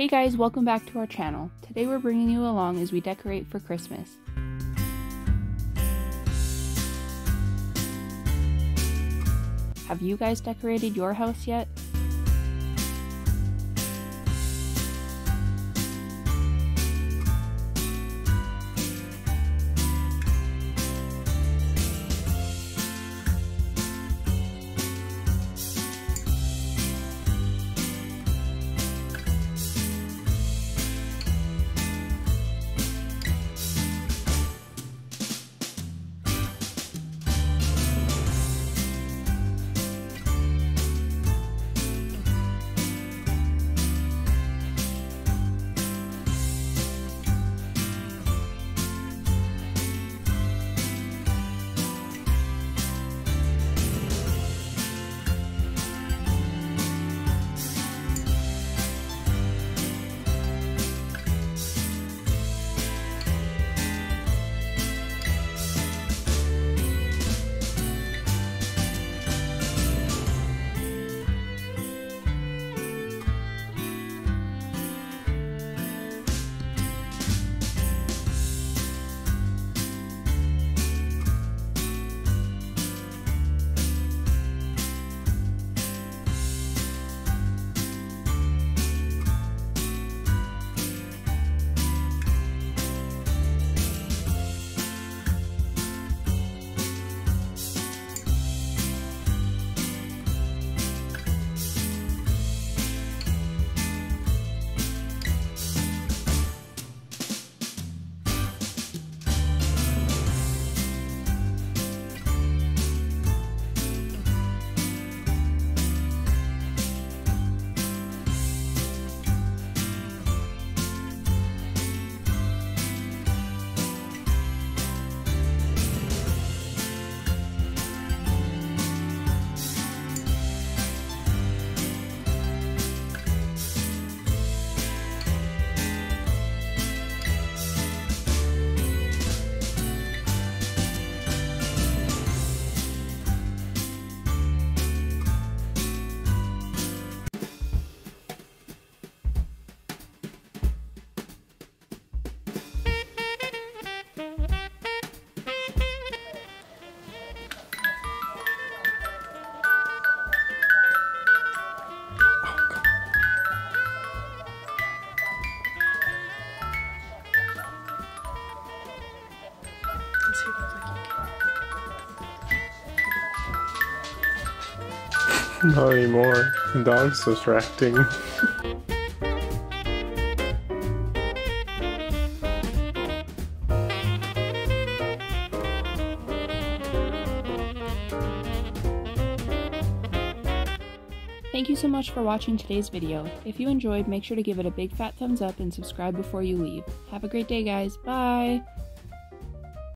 Hey guys, welcome back to our channel. Today we're bringing you along as we decorate for Christmas. Have you guys decorated your house yet? Not anymore. The dog's distracting. Thank you so much for watching today's video. If you enjoyed, make sure to give it a big fat thumbs up and subscribe before you leave. Have a great day, guys. Bye!